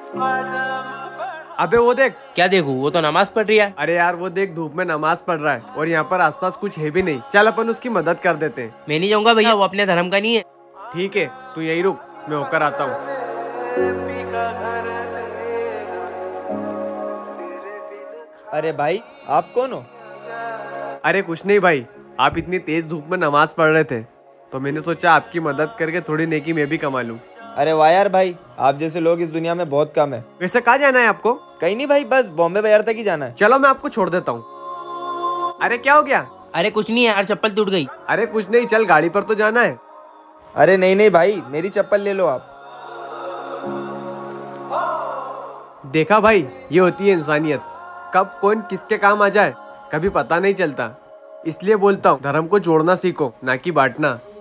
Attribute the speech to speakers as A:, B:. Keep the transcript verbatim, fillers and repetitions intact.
A: अबे वो देख।
B: क्या देखूं? वो तो नमाज पढ़ रही है।
A: अरे यार वो देख, धूप में नमाज पढ़ रहा है और यहाँ पर आसपास कुछ है भी नहीं। चल अपन उसकी मदद कर देते हैं।
B: मैं नहीं जाऊंगा भैया, वो अपने धर्म का नहीं है।
A: ठीक है, तू यही रुक, मैं होकर आता हूँ।
C: अरे भाई, आप कौन हो?
A: अरे कुछ नहीं भाई, आप इतनी तेज धूप में नमाज पढ़ रहे थे तो मैंने सोचा आपकी मदद करके थोड़ी नेकी मैं भी कमा लूं।
C: अरे वाह यार भाई, आप जैसे लोग इस दुनिया में बहुत कम है।
A: वैसे कहाँ जाना है आपको?
C: कहीं नहीं भाई, बस बॉम्बे बाजार तक ही जाना है।
A: चलो मैं आपको छोड़ देता हूँ। अरे क्या हो गया?
B: अरे कुछ नहीं है यार, चप्पल टूट गई।
A: अरे कुछ नहीं, चल गाड़ी पर तो जाना है।
C: अरे नहीं नहीं भाई, मेरी चप्पल ले लो आप।
A: देखा भाई, ये होती है इंसानियत। कब कौन किसके काम आ जाए कभी पता नहीं चलता। इसलिए बोलता हूँ, धर्म को जोड़ना सीखो, ना कि बांटना।